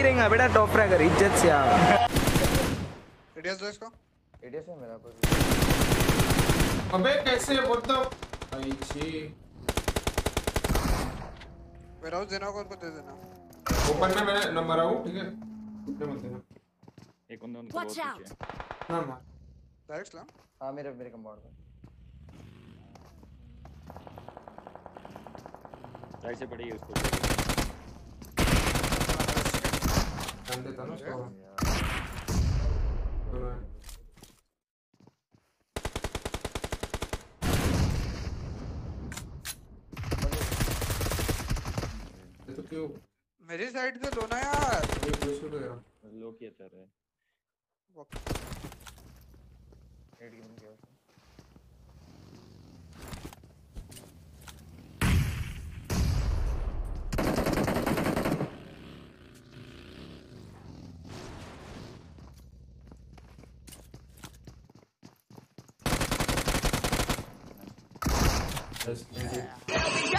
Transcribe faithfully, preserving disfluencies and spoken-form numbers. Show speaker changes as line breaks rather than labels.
गिरेगा बेटा top fragger इज्जत से आओ।
एडीएस दो इसको।
एडीएस में मेरा कोई।
अबे कैसे व्हाट द आई छी।
वेराउस देना को उनको दे देना।
ओपन में मैं नंबर आऊं ठीक है। कितने मत देना।
एक बंदा उनका बहुत पीछे है।
ना मार।
डायरेक्ट ला।
हां मेरे मेरे कंपाउंड में।
राइट से पड़ेगी उसको।
ध्यान देता ना उसको। ये तो क्यों
मेरी साइड से लो ना यार।
ये पुश हो गया।
लो किया चल रहा है।
हेड गेम किया उसने।
Just